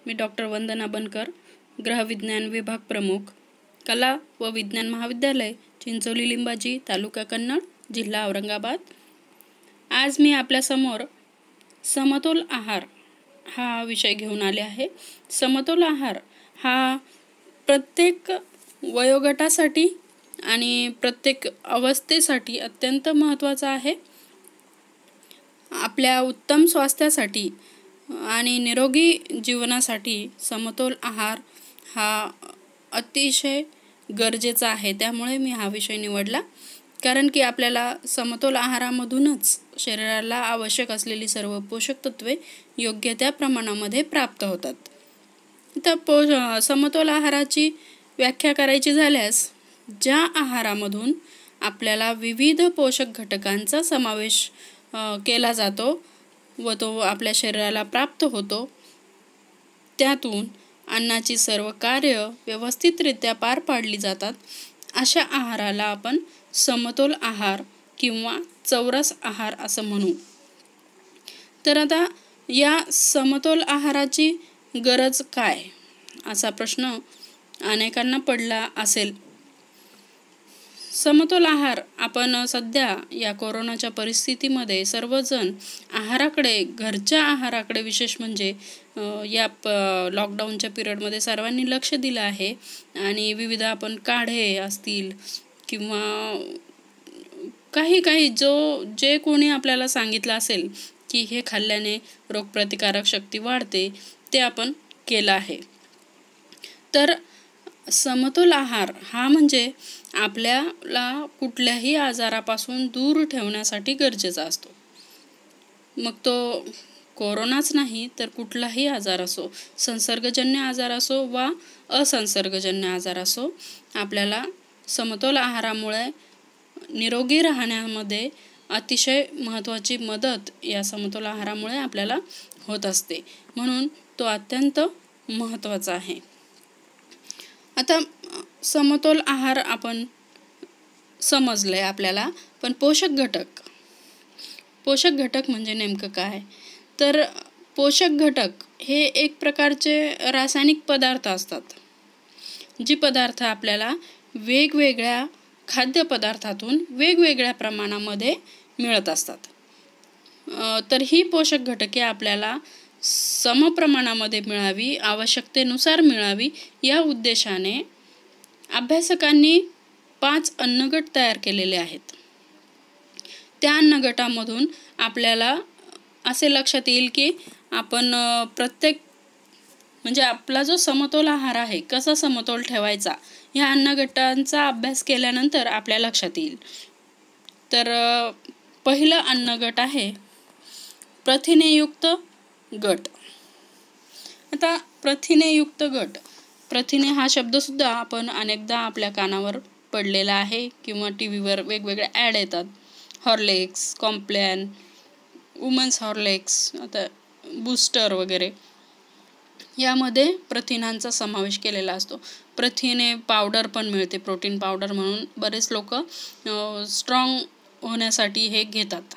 मी doctor वंदना बनकर, ग्रहविज्ञान विभाग प्रमुख, कला व विज्ञान महाविद्यालय, चिंचोली लिंबाजी, तालुका कन्नड, जिल्हा औरंगाबाद। आज मी आपल्यासमोर समतोल आहार हा विषय घेऊन आले आहे। समतोल आहार हा प्रत्येक वयोगटासाठी आणि प्रत्येक अवस्थेसाठी अत्यंत महत्त्वाचा आहे। आपल्या उत्तम स्वास्थ्यासाठी आणि निरोगी जीवनासाठी समतोल आहार हा अतिशय गरजेचा आहे। त्यामुळे मी हा विषय निवडला, कारण की आपल्याला समतोल आहारामधूनच शरीराला आवश्यक असलेली सर्व पोषक तत्वे योग्य त्या प्रमाणामध्ये प्राप्त होतात। तर समतोल आहाराची व्याख्या करायची झाल्यास, ज्या आहारामधून आपल्याला विविध पोषक घटकांचा समावेश केला जातो व तो आपल्या शरीराला प्राप्त होतो, त्यातून अन्नाची सर्व कार्य व्यवस्थितरित्या पार पाडली जातात, अशा आहाराला आपण समतोल आहार किंवा चौरस आहार असं म्हणू। तर आता या समतोल आहाराची गरज काय, असा प्रश्न अनेकांना पडला असेल। समतोल आहार आपण सध्या या कोरोनाच्या परिस्थितीमध्ये सर्वजण आहाराकडे, घरच्या आहाराकडे विशेष म्हणजे या लॉकडाऊनच्या पिरियडमध्ये सर्वांनी लक्ष दिलं आहे आणि विविध आपण काढे असतील किंवा काही जे कोणी आपल्याला सांगितलं असेल की हे खाल्ल्याने रोगप्रतिकारक शक्ती वाढते, ते आपण केलं आहे। तर समतोल आहार हा म्हणजे आपल्याला कुठल्याही आजारापासून दूर ठेवण्यासाठी गरजेचा असतो। मग तो कोरोनाच नाही तर कुठलाही आजार असो, संसर्गजन्य आजार असो वा असंसर्गजन्य आजार असो, आपल्याला समतोल आहारामुळे निरोगी राहण्यामध्ये अतिशय महत्त्वाची मदत या समतोल आहारामुळे आपल्याला होत असते, म्हणून तो अत्यंत महत्त्वाचा आहे। आता समतोल आहार आपण समजलंय आपल्याला, पण पोषक घटक म्हणजे नेमकं काय? तर पोषक घटक हे एक प्रकारचे रासायनिक पदार्थ असतात, जी पदार्थ आपल्याला वेगवेगळ्या खाद्यपदार्थातून वेगवेगळ्या प्रमाणामध्ये मिळत असतात। तर ही पोषक घटके आपल्याला समप्रमाणामध्ये मिळावी, आवश्यकतेनुसार मिळावी, या उद्देशाने अभ्यासकांनी 5 अन्नगट तयार केलेले आहेत। त्या अन्नगटामधून आपल्याला असे लक्षात येईल की आपण म्हणजे आपला जो समतोल आहार आहे, कसा समतोल ठेवायचा, ह्या अन्नगटांचा अभ्यास केल्यानंतर आपल्या लक्षात येईल। तर पहिलं अन्नगट आहे प्रथिनेयुक्त गट। आता प्रथिनेयुक्त गट, प्रथिने हा शब्दसुद्धा आपण अनेकदा आपल्या कानावर पडलेला आहे किंवा टीव्हीवर वेगवेगळे ॲड येतात। हॉर्लिक्स, कॉम्प्लॅन, वुमन्स हॉर्लिक्स, आता बूस्टर वगैरे, यामध्ये प्रथिनांचा समावेश केलेला असतो। प्रथिने पावडर पण मिळते, प्रोटीन पावडर म्हणून बरेच लोक स्ट्रॉंग होण्यासाठी हे घेतात।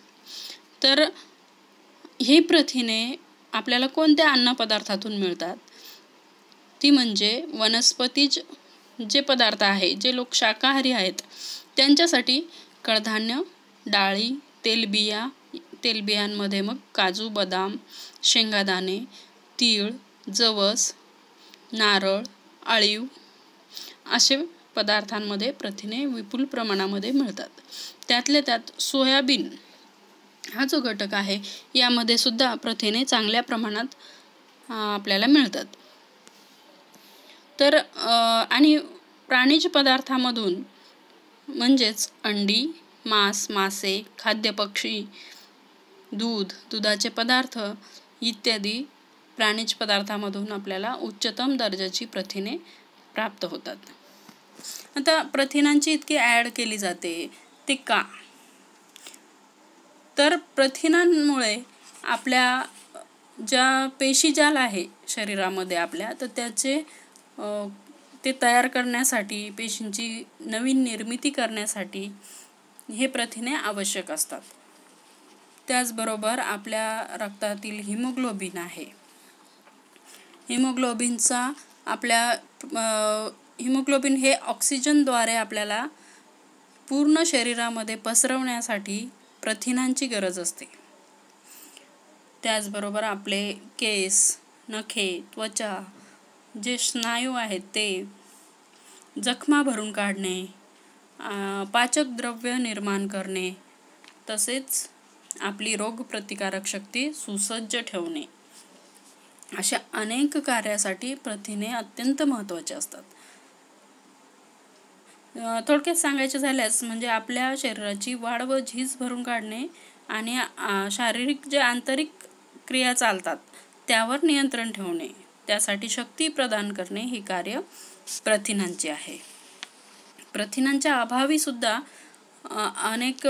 तर ही प्रथिने आपल्याला कोणत्या अन्नपदार्थातून मिळतात? ती म्हणजे वनस्पतीज जे पदार्थ आहे, जे लोक शाकाहारी आहेत त्यांच्यासाठी कडधान्य, डाळी, तेलबियांमध्ये मग काजू, बदाम, शेंगादाणे, तीळ, जवस, नारळ, अळीव असे पदार्थांमध्ये प्रथिने विपुल प्रमाणामध्ये मिळतात। त्यातल्या त्यात सोयाबीन हा जो घटक आहे, यामध्ये सुद्धा प्रथिने चांगल्या प्रमाणात आपल्याला मिळतात। तर आणि प्राणीज पदार्थामधून म्हणजेच अंडी, मांस, मासे, खाद्य पक्षी, दुधाचे पदार्थ इत्यादी प्राणीज पदार्थामधून आपल्याला उच्चतम दर्जाची प्रथिने प्राप्त होतात। आता प्रथिनांची इतकी ॲड केली जाते ते का? तर प्रथिनांमुळे आपल्या ज्या पेशीजाल आहे शरीरामध्ये आपल्या, तर त्याचे ते तयार करण्यासाठी, पेशींची नवीन निर्मिती करण्यासाठी हे प्रथिने आवश्यक असतात। त्याचबरोबर आपल्या रक्तातील हिमोग्लोबिन आहे, हिमोग्लोबिनचा हिमोग्लोबिन हे ऑक्सिजनद्वारे आपल्याला पूर्ण शरीरामध्ये पसरवण्यासाठी प्रथिनांची गरज असते. त्याचबरोबर आपले केस, नखे, त्वचा, जे स्नायू आहेत ते, जखमा भरून काढणे, पाचक द्रव्य निर्माण करणे, तसेच आपली रोगप्रतिकारक शक्ती सुसज्ज ठेवणे, अशा अनेक कार्यासाठी प्रथिने अत्यंत महत्त्वाचे असतात. थोडक्यात सांगायचे झाल्यास म्हणजे आपल्या शरीराची वाढ व झीज भरून काढणे आणि शारीरिक जे आंतरिक क्रिया चालतात त्यावर नियंत्रण ठेवणे, त्यासाठी शक्ती प्रदान करणे हे कार्य प्रथिनांचे आहे. प्रथिनांच्या अभावी सुद्धा अनेक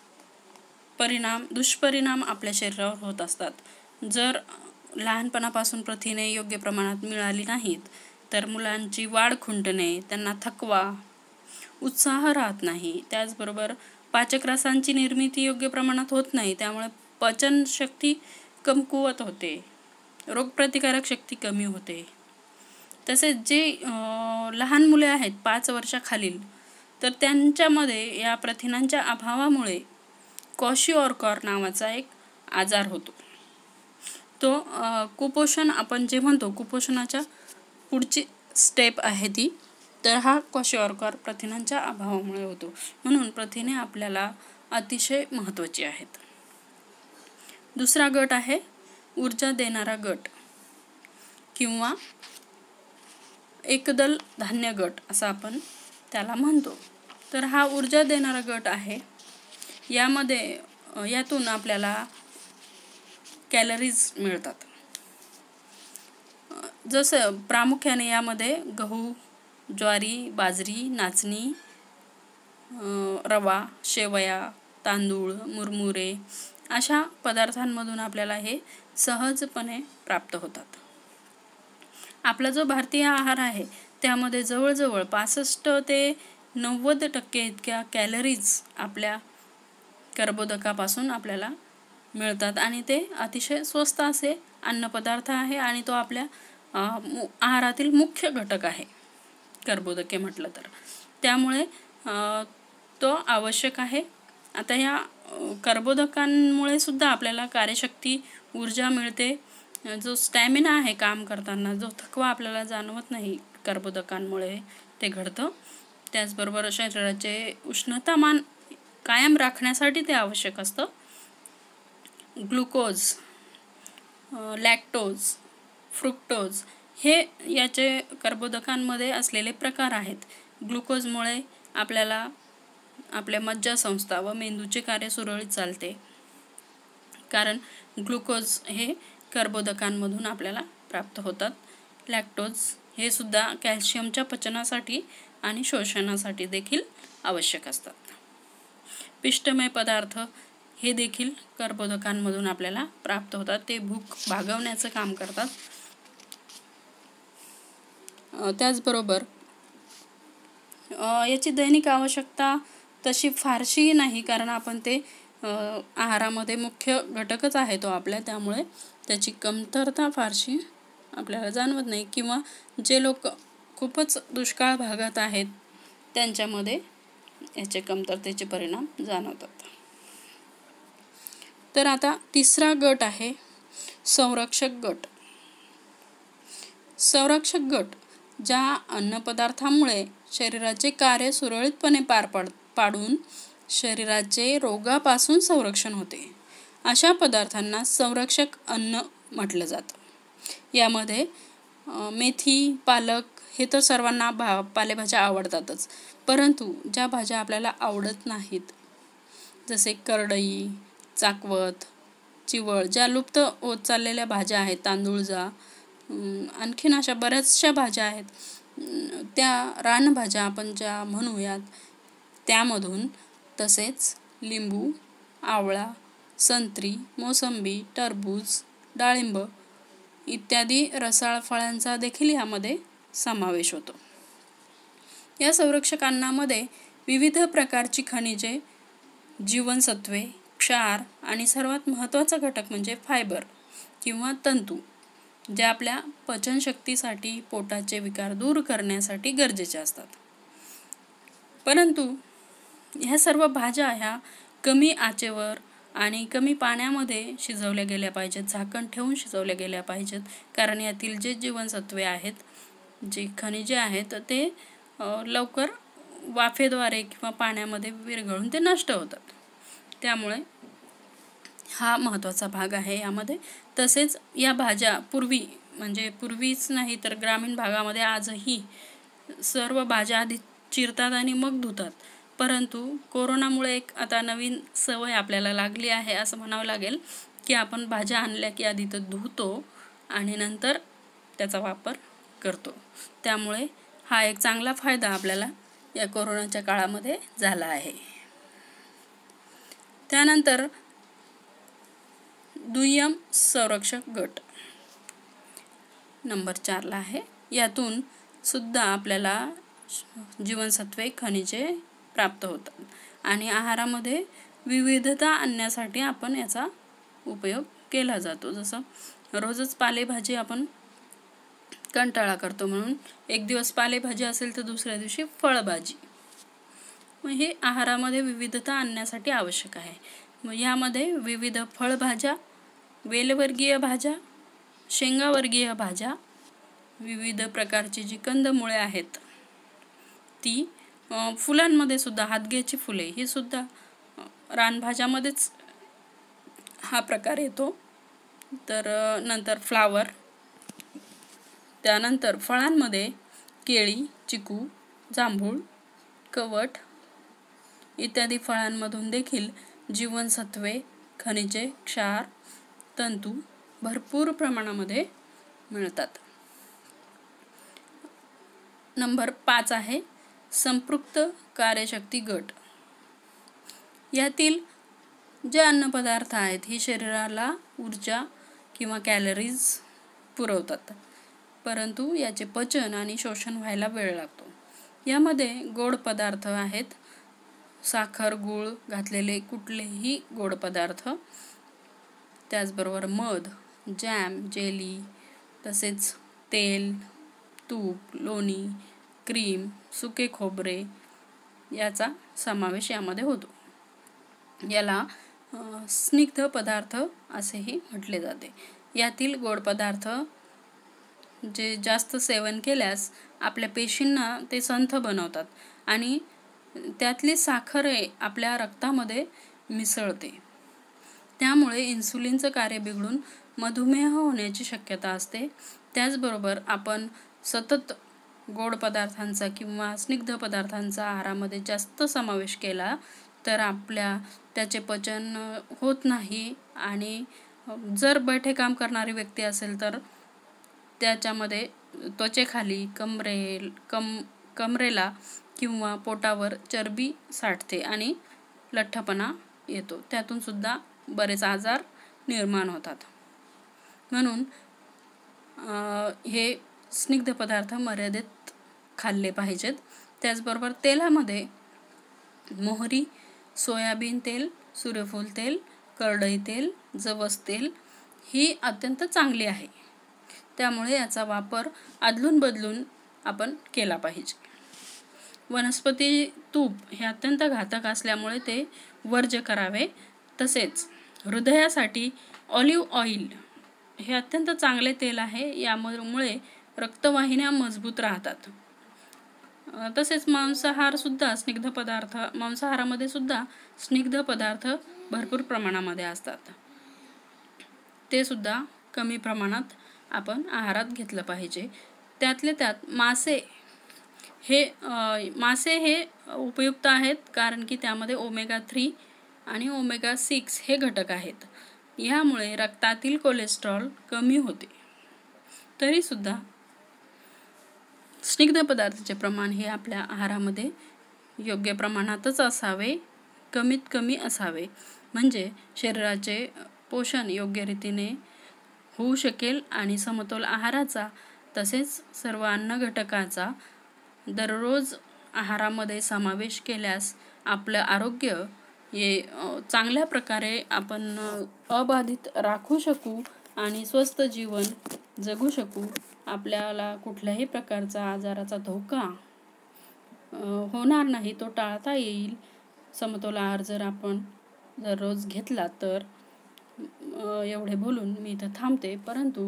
दुष्परिणाम आपल्या शरीरावर होत असतात. जर लहानपणापासून प्रथिने योग्य प्रमाणात मिळाली नाहीत तर मुलांची वाढ खुंटणे, त्यांना थकवा, उत्साह राहत नाही. त्याचबरोबर पाचक रसांची निर्मिती योग्य प्रमाणात होत नाही, त्यामुळे पचनशक्ती कमकुवत होते, रोगप्रतिकारक शक्ती कमी होते. तसेच जे लहान मुले आहेत 5 वर्षाखालील, तर त्यांच्यामध्ये या प्रथिनांच्या अभावामुळे क्वॉशिऑरकर नावाचा एक आजार होतो. तो कुपोषण आपण जे म्हणतो, कुपोषणाच्या पुढची स्टेप आहे ती. तर हा क्वॉशिऑरकर प्रथिनांच्या अभावामुळे होतो. म्हणून प्रथिने आपल्याला अतिशय महत्त्वाची आहेत. दुसरा गट आहे ऊर्जा देणारा गट किंवा एकदल धान्य गट असं आपण त्याला म्हणतो. तर हा ऊर्जा देणारा गट आहे. यातून आपल्याला कॅलरीज मिळतात. जसं प्रामुख्याने यामध्ये गहू, ज्वारी, बाजरी, नाचणी, रवा, शेवया, तांदूळ, मुरमुरे अशा पदार्थांमधून आपल्याला हे सहजपणे प्राप्त होतात. आपला जो भारतीय आहार आहे त्यामध्ये जवळजवळ 65 ते 90% इतक्या कॅलरीज आपल्या कर्बोदकापासून आपल्याला मिळतात आणि ते अतिशय स्वस्त असे अन्नपदार्थ आहे आणि तो आपल्या आहारातील मुख्य घटक आहे कर्बोदके म्हटलं तर. त्यामुळे तो आवश्यक आहे. आता ह्या कर्बोदकांमुळे सुद्धा आपल्याला कार्यशक्ती, ऊर्जा मिळते. जो स्टॅमिना आहे काम करताना, जो थकवा आपल्याला जाणवत नाही, कर्बोदकांमुळे ते घडतं. त्याचबरोबर शरीराचे उष्णतामान कायम राखण्यासाठी ते आवश्यक असतं. ग्लुकोज, लॅक्टोज, फ्रुक्टोज हे याचे कर्बोदकांमध्ये असलेले प्रकार आहेत. ग्लुकोजमुळे आपल्याला आपल्या मज्जासंस्था व मेंदूचे कार्य सुरळीत चालते, कारण ग्लुकोज हे कर्बोदकांमधून आपल्याला प्राप्त होतात. लॅक्टोज हे सुद्धा कॅल्शियमच्या पचनासाठी आणि शोषणासाठी देखील आवश्यक असतात. पिष्टमय पदार्थ हे देखील कर्बोदकांमधून आपल्याला प्राप्त होतात. ते भूक भागवण्याचं काम करतात. त्याचबरोबर याची दैनिक आवश्यकता तशी फारशी नाही, कारण आपण ते आहारामध्ये मुख्य घटकच आहे तो आपल्या, त्यामुळे त्याची कमतरता फारशी आपल्याला जाणवत नाही. किंवा जे लोक खूपच दुष्काळ भागात आहेत त्यांच्यामध्ये याचे कमतरतेचे परिणाम जाणवतात. तर आता तिसरा गट आहे संरक्षक गट. संरक्षक गट ज्या अन्नपदार्थांमुळे शरीराचे कार्य सुरळीतपणे पार पाडून शरीराचे रोगापासून संरक्षण होते, अशा पदार्थांना संरक्षक अन्न म्हटलं जातं. यामध्ये मेथी, पालक हे तर सर्वांना पालेभाज्या आवडतातच, परंतु ज्या भाज्या आपल्याला आवडत नाहीत, जसे करडई, चाकवत, चिवळ, ज्या लुप्त होत चाललेल्या भाज्या आहेत, तांदूळजा, आणखीन अशा बऱ्याचशा भाज्या आहेत, त्या रानभाज्या आपण ज्या म्हणूयात त्यामधून, तसेच लिंबू, आवळा, संत्री, मोसंबी, टरबूज, डाळिंब इत्यादी रसाळ फळांचा देखील यामध्ये समावेश होतो. या संरक्षक अन्नामध्ये विविध प्रकारची खनिजे, जीवनसत्वे, क्षार आणि सर्वात महत्त्वाचा घटक म्हणजे फायबर किंवा तंतू जे आपल्या पचनशक्तीसाठी, पोटाचे विकार दूर करण्यासाठी गरजेचे असतात. परंतु ह्या सर्व भाज्या ह्या कमी आचेवर आणि कमी पाण्यामध्ये शिजवल्या गेल्या पाहिजेत, झाकण ठेवून शिजवल्या गेल्या पाहिजेत. कारण यातील जे जीवनसत्वे आहेत, जे खनिजे आहेत, ते लवकर वाफेद्वारे किंवा पाण्यामध्ये विरघळून ते नष्ट होतात. त्यामुळे हा महत्त्वाचा भाग आहे यामध्ये. तसेच या भाज्या पूर्वीच नाही तर ग्रामीण भागामध्ये आजही सर्व भाज्या आधी चिरतात आणि मग धुतात. परंतु कोरोनामुळे एक आता नवीन सवय आपल्याला लागली आहे असं म्हणावं लागेल, की आपण भाज्या आणल्या की आधी तर धुतो आणि नंतर त्याचा वापर करतो. त्यामुळे हा एक चांगला फायदा आपल्याला या कोरोनाच्या काळामध्ये झाला आहे. त्यानंतर दुय्यम संरक्षक गट नंबर 4 आहे. यातून सुद्धा आपल्याला जीवनसत्वे, खनिजे प्राप्त होतात आणि आहारामध्ये विविधता आणण्यासाठी आपण याचा उपयोग केला जातो. जसं रोजच पालेभाजी आपण कंटाळा करतो म्हणून एक दिवस पालेभाजी असेल तर दुसऱ्या दिवशी फळभाजी. मग हे आहारामध्ये विविधता आणण्यासाठी आवश्यक आहे. मग यामध्ये विविध फळभाज्या, वेलवर्गीय भाज्या, शेंगावर्गीय भाज्या, विविध प्रकारची जी कंदमुळे आहेत ती, फुलांमध्ये सुद्धा हातग्याची फुले ही सुद्धा रानभाज्यामध्येच हा प्रकार येतो. तर नंतर फ्लावर, त्यानंतर फळांमध्ये केळी, चिकू, जांभूळ, कवठ इत्यादी फळांमधून देखील जीवनसत्वे, खनिजे, क्षार, तंतू भरपूर प्रमाणामध्ये मिळतात. नंबर 5 आहे संपृक्त कार्यशक्ती गट. यातील जे अन्नपदार्थ आहेत ही शरीराला ऊर्जा किंवा कॅलरीज पुरवतात, परंतु याचे पचन आणि शोषण व्हायला वेळ लागतो. यामध्ये गोड पदार्थ आहेत, साखर, गूळ घातलेले कुठलेही गोड पदार्थ, त्याचबरोबर मध, जॅम, जेली, तसेच तेल, तूप, लोणी, क्रीम, सुके खोबरे याचा समावेश यामध्ये होतो. याला स्निग्ध पदार्थ असेही म्हटले जाते. यातील गोड पदार्थ जे जास्त सेवन केल्यास आपल्या पेशींना ते संथ बनवतात आणि त्यातली साखर आपल्या रक्तामध्ये मिसळते. त्यामुळे इन्सुलिनचं कार्य बिघडून मधुमेह होण्याची शक्यता असते. त्याचबरोबर आपण सतत गोड पदार्थांचा किंवा स्निग्ध पदार्थांचा आहारामध्ये जास्त समावेश केला तर त्याचे पचन होत नाही आणि जर बैठे काम करणारी व्यक्ती असेल तर त्याच्यामध्ये त्वचेखाली, कमरेला किंवा पोटावर चरबी साठते आणि लठ्ठपणा येतो. त्यातून सुद्धा बरेच आजार निर्माण होतात. म्हणून हे स्निग्ध पदार्थ मर्यादित खाल्ले पाहिजेत. त्याचबरोबर तेलामध्ये मोहरी, सोयाबीन तेल, सूर्यफूल तेल, करडई तेल, जवस तेल ही अत्यंत चांगली आहे. त्यामुळे याचा वापर अदलून बदलून आपण केला पाहिजे. वनस्पती तूप हे अत्यंत घातक असल्यामुळे ते वर्ज्य करावे. तसेच हृदयासाठी ऑलिव्ह ऑइल हे अत्यंत चांगले तेल आहे. यामुळे रक्तवाहिन्या मजबूत राहतात. तसेच मांसाहारामध्ये सुद्धा स्निग्ध पदार्थ भरपूर प्रमाणामध्ये असतात. ते सुद्धा कमी प्रमाणात आपण आहारात घेतलं पाहिजे. त्यातले त्यात मासे हे उपयुक्त आहेत, कारण की त्यामध्ये ओमेगा 3 आणि ओमेगा 6 हे घटक आहेत. यामुळे रक्तातील कोलेस्ट्रॉल कमी होते. तरी सुद्धा स्निग्ध पदार्थाचे प्रमाण हे आपल्या आहारामध्ये योग्य प्रमाणातच असावे, कमीत कमी असावे, म्हणजे शरीराचे पोषण योग्य रीतीने होऊ शकेल आणि समतोल आहाराचा तसेच सर्व अन्न घटकाचा दररोज आहारामध्ये समावेश केल्यास आपलं आरोग्य हे चांगल्या प्रकारे आपण अबाधित राखू शकू आणि स्वस्थ जीवन जगू शकू, आपल्याला कुठल्याही प्रकारचा आजाराचा धोका होणार नाही, तो टाळता येईल. समतोल आहार जर आपण दररोज घेतला तर एवढे बोलून मी इथं थांबते. परंतु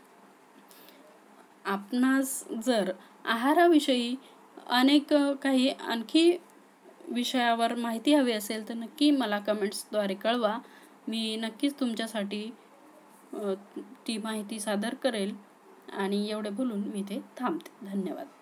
आपणास जर आहाराविषयी अनेक काही आणखी विषयावर माहिती हवी असेल तर नक्की मला कमेंट्सद्वारे कळवा. मी नक्कीच तुमच्यासाठी ती माहिती सादर करेल. आणि एवढे बोलून मी इथे थांबते. धन्यवाद.